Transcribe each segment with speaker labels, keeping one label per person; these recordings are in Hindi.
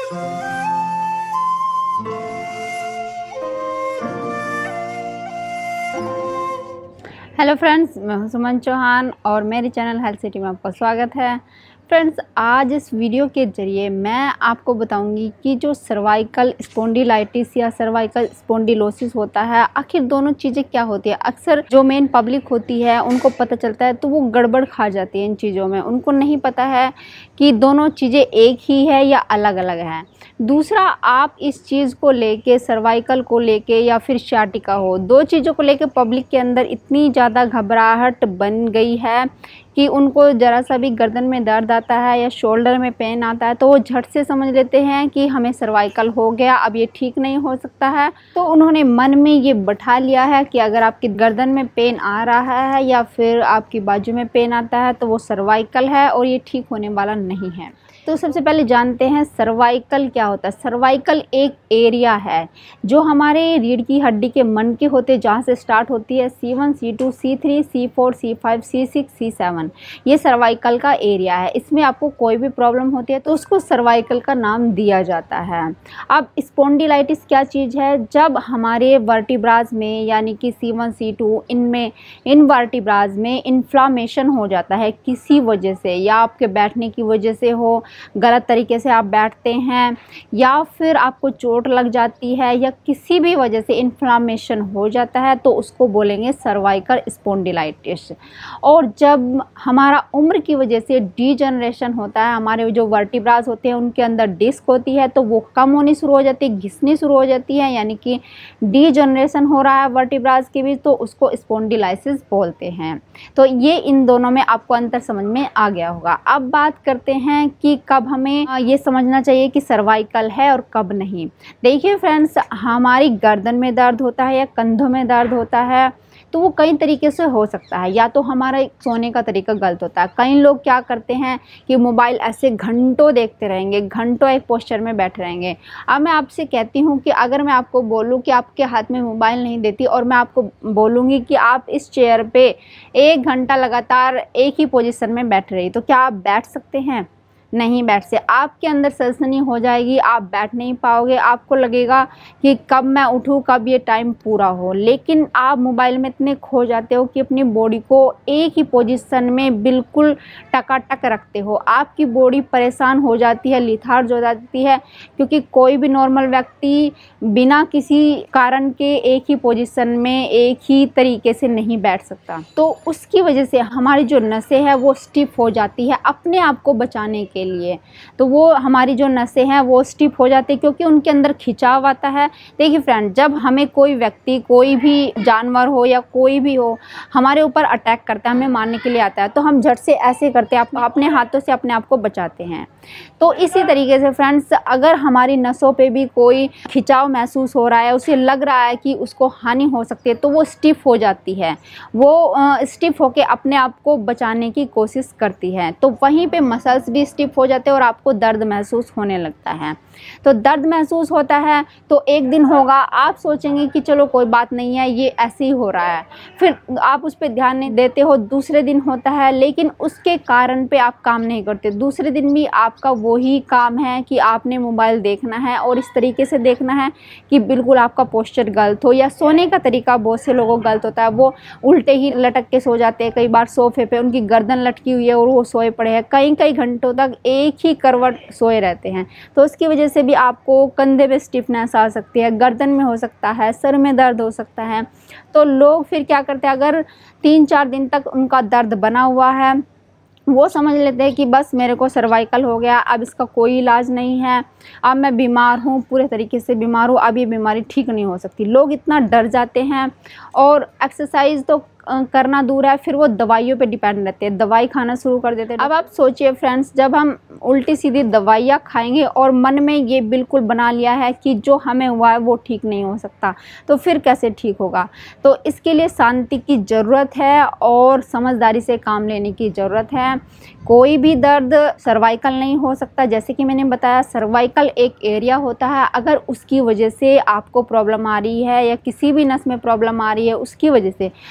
Speaker 1: हेलो फ्रेंड्स, मैं हूं सुमन चौहान और मेरे चैनल हेल्थ सिटी में आपका स्वागत है। फ्रेंड्स, आज इस वीडियो के ज़रिए मैं आपको बताऊंगी कि जो सर्वाइकल स्पॉन्डिलाइटिस या सर्वाइकल स्पॉन्डिलोसिस होता है, आखिर दोनों चीज़ें क्या होती है। अक्सर जो मेन पब्लिक होती है उनको पता चलता है तो वो गड़बड़ खा जाती है इन चीज़ों में। उनको नहीं पता है कि दोनों चीज़ें एक ही है या अलग अलग हैं। दूसरा, आप इस चीज़ को लेके, सर्वाइकल को लेके या फिर शाटिका हो, दो चीज़ों को लेके पब्लिक के अंदर इतनी ज़्यादा घबराहट बन गई है कि उनको ज़रा सा भी गर्दन में दर्द आता है या शोल्डर में पेन आता है तो वो झट से समझ लेते हैं कि हमें सर्वाइकल हो गया, अब ये ठीक नहीं हो सकता है। तो उन्होंने मन में ये बैठा लिया है कि अगर आपकी गर्दन में पेन आ रहा है या फिर आपकी बाजू में पेन आता है तो वो सर्वाइकल है और ये ठीक होने वाला नहीं है। तो सबसे पहले जानते हैं सर्वाइकल क्या होता है। सर्वाइकल एक एरिया है जो हमारे रीढ़ की हड्डी के मन के होते, जहाँ से स्टार्ट होती है C1, C2, C3, C4, C5, C6, C7। ये सर्वाइकल का एरिया है। इसमें आपको कोई भी प्रॉब्लम होती है तो उसको सर्वाइकल का नाम दिया जाता है। अब स्पॉन्डिलाइटिस क्या चीज़ है? जब हमारे वर्टिब्राज में यानी कि C1, C2 इनमें, इन वर्टिब्राज में इन्फ्लामेशन हो जाता है किसी वजह से, या आपके बैठने की वजह से हो, गलत तरीके से आप बैठते हैं, या फिर आपको चोट लग जाती है, या किसी भी वजह से इन्फ्लामेशन हो जाता है तो उसको बोलेंगे सर्वाइकल स्पॉन्डिलाइटिस। और जब हमारा उम्र की वजह से डीजनरेशन होता है, हमारे जो वर्टिब्रास होते हैं उनके अंदर डिस्क होती है तो वो कम होनी शुरू हो जाती है, घिसनी शुरू हो जाती है, यानी कि डीजनरेशन हो रहा है वर्टिब्रास के बीच, तो उसको स्पॉन्डिलाइसिस बोलते हैं। तो ये इन दोनों में आपको अंतर समझ में आ गया होगा। अब बात करते हैं कि कब हमें ये समझना चाहिए कि सर्वाइकल है और कब नहीं। देखिए फ्रेंड्स, हमारी गर्दन में दर्द होता है या कंधों में दर्द होता है तो वो कई तरीके से हो सकता है। या तो हमारा सोने का तरीका गलत होता है। कई लोग क्या करते हैं कि मोबाइल ऐसे घंटों देखते रहेंगे, घंटों एक पोस्चर में बैठे रहेंगे। अब मैं आपसे कहती हूँ कि अगर मैं आपको बोलूँ कि आपके हाथ में मोबाइल नहीं देती और मैं आपको बोलूँगी कि आप इस चेयर पे 1 घंटा लगातार एक ही पोजीशन में बैठ रही, तो क्या आप बैठ सकते हैं? नहीं बैठ से। आपके अंदर सनसनी हो जाएगी, आप बैठ नहीं पाओगे, आपको लगेगा कि कब मैं उठूं, कब ये टाइम पूरा हो। लेकिन आप मोबाइल में इतने खो जाते हो कि अपनी बॉडी को एक ही पोजीशन में बिल्कुल टकाटक रखते हो। आपकी बॉडी परेशान हो जाती है, लिथार्ज हो जाती है, क्योंकि कोई भी नॉर्मल व्यक्ति बिना किसी कारण के एक ही पोजीशन में एक ही तरीके से नहीं बैठ सकता। तो उसकी वजह से हमारी जो नसें हैं वो स्टिफ हो जाती है अपने आप को बचाने के लिए। तो वो हमारी जो नसें हैं वो स्टिफ हो जाती है क्योंकि उनके अंदर खिंचाव आता है। देखिए फ्रेंड, जब हमें कोई व्यक्ति, कोई भी जानवर हो या कोई भी हो, हमारे ऊपर अटैक करता है, हमें मारने के लिए आता है, तो हम झट से ऐसे करते हैं, अपने हाथों से अपने आप को बचाते हैं। तो इसी तरीके से फ्रेंड्स, अगर हमारी नसों पे भी कोई खिंचाव महसूस हो रहा है, उसे लग रहा है कि उसको हानि हो सकती है, तो वो स्टिफ हो जाती है। वो स्टिफ होके अपने आप को बचाने की कोशिश करती है। तो वहीं पे मसल्स भी स्टिफ हो जाते हैं और आपको दर्द महसूस होने लगता है। तो दर्द महसूस होता है तो एक दिन होगा, आप सोचेंगे कि चलो कोई बात नहीं है, ये ऐसे ही हो रहा है, फिर आप उस पर ध्यान नहीं देते हो। दूसरे दिन होता है, लेकिन उसके कारण पे आप काम नहीं करते। दूसरे दिन भी आपका वही काम है कि आपने मोबाइल देखना है और इस तरीके से देखना है कि बिल्कुल आपका पोस्चर गलत हो। या सोने का तरीका बहुत से लोगों का गलत होता है, वो उल्टे ही लटक के सो जाते हैं। कई बार सोफे पे उनकी गर्दन लटकी हुई है और वो सोए पड़े हैं, कई कई घंटों तक एक ही करवट सोए रहते हैं। तो उसकी वजह से भी आपको कंधे पे स्टिफनेस आ सकती है, गर्दन में हो सकता है, सर में दर्द हो सकता है। तो लोग फिर क्या करते हैं, अगर 3-4 दिन तक उनका दर्द बना हुआ है, वो समझ लेते हैं कि बस मेरे को सर्वाइकल हो गया, अब इसका कोई इलाज नहीं है, अब मैं बीमार हूँ, पूरे तरीके से बीमार हूँ, अब ये बीमारी ठीक नहीं हो सकती। लोग इतना डर जाते हैं और एक्सरसाइज तो करना दूर है, फिर वो दवाइयों पे डिपेंड रहते हैं, दवाई खाना शुरू कर देते हैं। अब आप सोचिए फ्रेंड्स, जब हम उल्टी सीधी दवाइयाँ खाएंगे और मन में ये बिल्कुल बना लिया है कि जो हमें हुआ है वो ठीक नहीं हो सकता, तो फिर कैसे ठीक होगा। तो इसके लिए शांति की ज़रूरत है और समझदारी से काम लेने की ज़रूरत है। कोई भी दर्द सर्वाइकल नहीं हो सकता। जैसे कि मैंने बताया, सर्वाइकल एक एरिया होता है, अगर उसकी वजह से आपको प्रॉब्लम आ रही है या किसी भी नस में प्रॉब्लम आ रही है उसकी वजह से, तब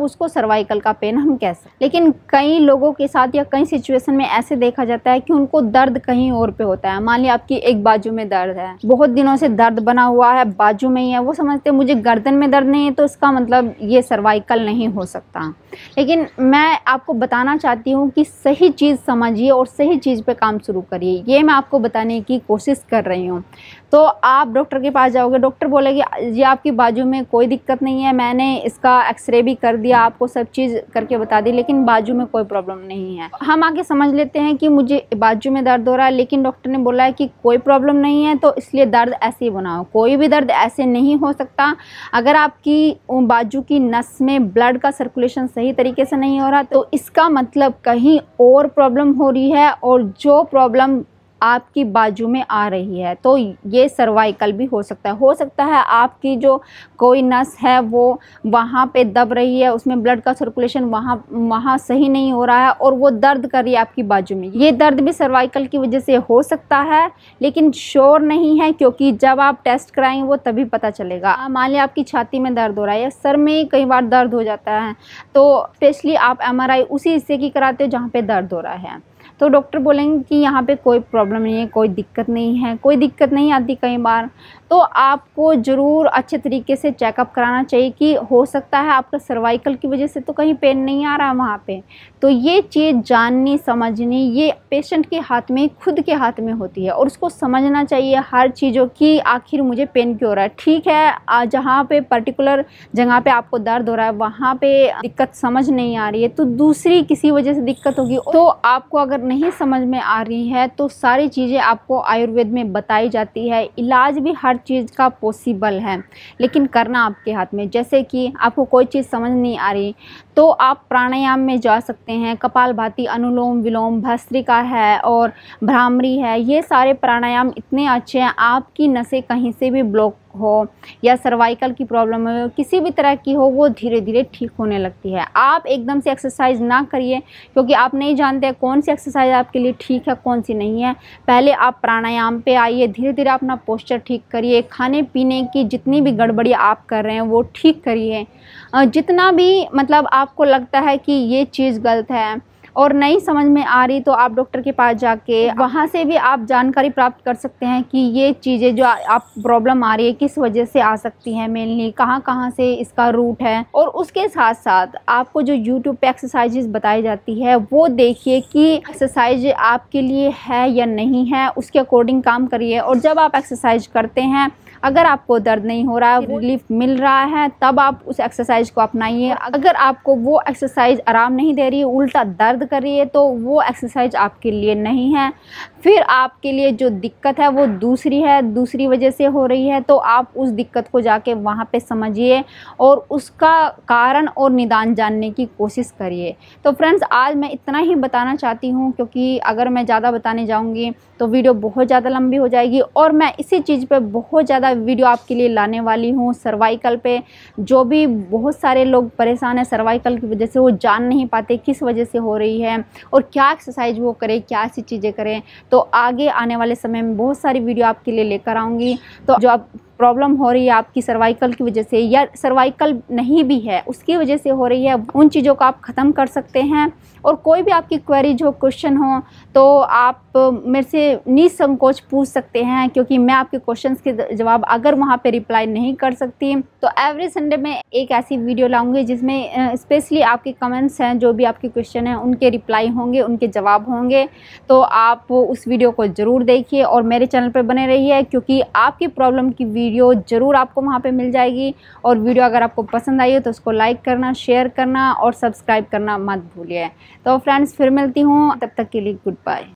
Speaker 1: उसको सर्वाइकल का पेन हम कह सकते हैं। लेकिन कई लोगों के साथ या कई सिचुएशन में ऐसे देखा जाता है कि उनको दर्द कहीं और पे होता है। मान लिया आपकी एक बाजू में दर्द है, बहुत दिनों से दर्द बना हुआ है, बाजू में ही है, वो समझते हैं मुझे गर्दन में दर्द नहीं है तो इसका मतलब ये सर्वाइकल नहीं हो सकता। लेकिन मैं आपको बताना चाहती हूँ कि सही चीज़ समझिए और सही चीज़ पे काम शुरू करिए, ये मैं आपको बताने की कोशिश कर रही हूँ। तो आप डॉक्टर के पास जाओगे, डॉक्टर बोलेगी ये आपकी बाजू में कोई दिक्कत नहीं है, मैंने इसका एक्सरे भी कर दिया, आपको सब चीज़ करके बता दी, लेकिन बाजू में कोई प्रॉब्लम नहीं है। हम आके समझ लेते हैं कि मुझे बाजू में दर्द हो रहा है, लेकिन डॉक्टर ने बोला है कि कोई प्रॉब्लम नहीं है तो इसलिए दर्द ऐसे ही बनाओ। कोई भी दर्द ऐसे नहीं हो सकता। अगर आपकी बाजू की नस में ब्लड का सर्कुलेशन सही तरीके से नहीं हो रहा तो इसका मतलब कहीं और प्रॉब्लम हो रही है, और जो प्रॉब्लम आपकी बाजू में आ रही है तो ये सर्वाइकल भी हो सकता है। हो सकता है आपकी जो कोई नस है वो वहाँ पे दब रही है, उसमें ब्लड का सर्कुलेशन वहाँ सही नहीं हो रहा है और वो दर्द कर रही है आपकी बाजू में। ये दर्द भी सर्वाइकल की वजह से हो सकता है, लेकिन श्योर नहीं है, क्योंकि जब आप टेस्ट कराएंगे वो तभी पता चलेगा। मान लिया आपकी छाती में दर्द हो रहा है या सर में कई बार दर्द हो जाता है, तो स्पेशली आप MRI उसी हिस्से की कराते हो जहाँ पे दर्द हो रहा है, तो डॉक्टर बोलेंगे कि यहाँ पे कोई प्रॉब्लम नहीं है, कोई दिक्कत नहीं है। कोई दिक्कत नहीं आती कई बार, तो आपको ज़रूर अच्छे तरीके से चेकअप कराना चाहिए कि हो सकता है आपका सर्वाइकल की वजह से तो कहीं पेन नहीं आ रहा वहाँ पे। तो ये चीज़ जाननी समझनी ये पेशेंट के हाथ में, खुद के हाथ में होती है, और उसको समझना चाहिए हर चीज़ों की आखिर मुझे पेन क्यों हो रहा है। ठीक है, जहाँ पे पर्टिकुलर जगह पे आपको दर्द हो रहा है वहाँ पे दिक्कत समझ नहीं आ रही है तो दूसरी किसी वजह से दिक्कत होगी। तो आपको अगर नहीं समझ में आ रही है तो सारी चीज़ें आपको आयुर्वेद में बताई जाती है। इलाज भी हर चीज़ का पॉसिबल है, लेकिन करना आपके हाथ में। जैसे कि आपको कोई चीज़ समझ नहीं आ रही तो आप प्राणायाम में जा सकते हैं। कपालभाति, अनुलोम विलोम, भस्त्रिका है और भ्रामरी है, ये सारे प्राणायाम इतने अच्छे हैं। आपकी नसें कहीं से भी ब्लॉक हो या सर्वाइकल की प्रॉब्लम हो, किसी भी तरह की हो, वो धीरे धीरे ठीक होने लगती है। आप एकदम से एक्सरसाइज ना करिए, क्योंकि आप नहीं जानते कौन सी एक्सरसाइज आपके लिए ठीक है कौन सी नहीं है। पहले आप प्राणायाम पे आइए, धीरे धीरे अपना पोस्चर ठीक करिए, खाने पीने की जितनी भी गड़बड़ी आप कर रहे हैं वो ठीक करिए। जितना भी मतलब आपको लगता है कि ये चीज़ गलत है और नहीं समझ में आ रही तो आप डॉक्टर के पास जाके वहाँ से भी आप जानकारी प्राप्त कर सकते हैं कि ये चीज़ें जो आप प्रॉब्लम आ रही है किस वजह से आ सकती हैं, मेनली कहाँ कहाँ से इसका रूट है। और उसके साथ साथ आपको जो यूट्यूब पे एक्सरसाइजेज बताई जाती है वो देखिए कि एक्सरसाइज आपके लिए है या नहीं है, उसके अकॉर्डिंग काम करिए। और जब आप एक्सरसाइज करते हैं, अगर आपको दर्द नहीं हो रहा है, रिलीफ मिल रहा है, तब आप उस एक्सरसाइज को अपनाइए। अगर आपको वो एक्सरसाइज आराम नहीं दे रही है, उल्टा दर्द कर रही है, तो वो एक्सरसाइज आपके लिए नहीं है। फिर आपके लिए जो दिक्कत है वो दूसरी है, दूसरी वजह से हो रही है, तो आप उस दिक्कत को जाके वहाँ पे समझिए और उसका कारण और निदान जानने की कोशिश करिए। तो फ्रेंड्स, आज मैं इतना ही बताना चाहती हूँ, क्योंकि अगर मैं ज़्यादा बताने जाऊँगी तो वीडियो बहुत ज़्यादा लंबी हो जाएगी। और मैं इसी चीज़ पे बहुत ज़्यादा वीडियो आपके लिए लाने वाली हूँ, सर्वाइकल पे। जो भी बहुत सारे लोग परेशान हैं सर्वाइकल की वजह से, वो जान नहीं पाते किस वजह से हो रही है और क्या एक्सरसाइज वो करें, क्या ऐसी चीज़ें करें। तो आगे आने वाले समय में बहुत सारी वीडियो आपके लिए लेकर आऊँगी। तो जो आप प्रॉब्लम हो रही है आपकी सर्वाइकल की वजह से, या सर्वाइकल नहीं भी है उसकी वजह से हो रही है, उन चीज़ों को आप ख़त्म कर सकते हैं। और कोई भी आपकी क्वेरीज हो, क्वेश्चन हो, तो आप मेरे से निसंकोच पूछ सकते हैं, क्योंकि मैं आपके क्वेश्चंस के जवाब अगर वहाँ पे रिप्लाई नहीं कर सकती तो एवरी संडे में एक ऐसी वीडियो लाऊंगी जिसमें स्पेशली आपके कमेंट्स हैं, जो भी आपके क्वेश्चन हैं उनके रिप्लाई होंगे, उनके जवाब होंगे। तो आप उस वीडियो को ज़रूर देखिए और मेरे चैनल पर बने रहिए, क्योंकि आपकी प्रॉब्लम की वीडियो ज़रूर आपको वहाँ पे मिल जाएगी। और वीडियो अगर आपको पसंद आई हो तो उसको लाइक करना, शेयर करना और सब्सक्राइब करना मत भूलिए। तो फ्रेंड्स, फिर मिलती हूँ, तब तक के लिए गुड बाय।